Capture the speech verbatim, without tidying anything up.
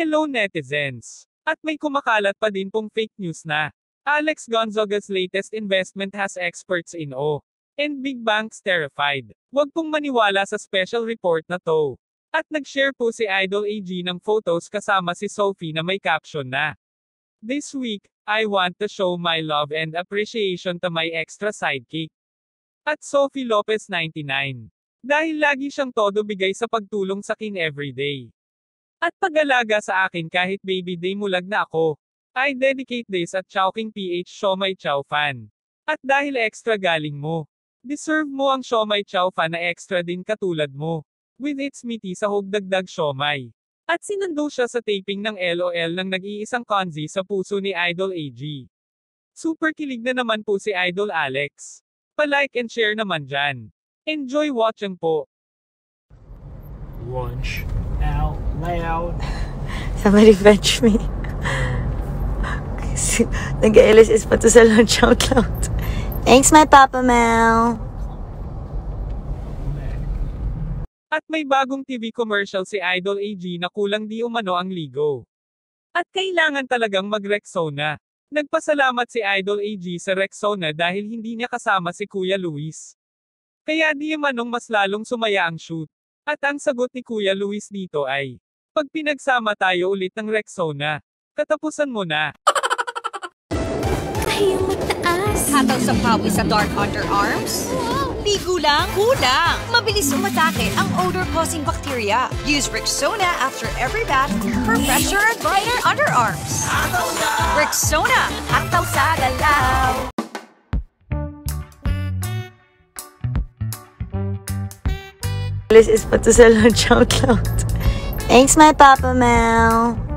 Hello netizens! At may kumakalat pa din pong fake news na Alex Gonzaga's latest investment has experts in awe, and big banks terrified. Huwag pong maniwala sa special report na to. At nag-share po si Idol A G ng photos kasama si Sophie na may caption na, "This week, I want to show my love and appreciation to my extra sidekick." At Sophie Lopez ninety-nine. Dahil lagi siyang todo bigay sa pagtulong sa akin everyday. At pag-alaga sa akin kahit baby day mulag na ako. I dedicate this at Chowking P H Siomai Chow Fan. At dahil extra galing mo, deserve mo ang Siomai Chow Fan na extra din katulad mo. With its meaty sahog dagdag siomai. At sinundo siya sa taping ng L O L ng nag-iisang kanzi sa puso ni Idol A G. Super kilig na naman po si Idol Alex. Pa-like and share naman dyan. Enjoy watching po. Lunch out loud. Somebody fetch me. Nag-L S S pa to sa lunch out loud. Thanks, my Papa Mel. At may bagong T V commercial si Idol A G na kulang di umano ang ligo. At kailangan talagang mag-Rexona. Nagpasalamat si Idol A G sa Rexona dahil hindi niya kasama si Kuya Luis. Kaya di umanong mas lalong sumaya ang shoot. At ang sagot ni Kuya Luis dito ay, pag pinagsama tayo ulit ng Rexona, katapusan mo na. Ayaw magtaas. Hataw sa pawis sa dark underarms? Wow! Ligo lang? Kulang! Mabilis umatake ang odor-causing bacteria. Use Rexona after every bath for fresher and brighter underarms. Hataw na! Rexona! Hataw sa galaw! L S S pa to sa lunch out loud. Thanks, my Papa Mel.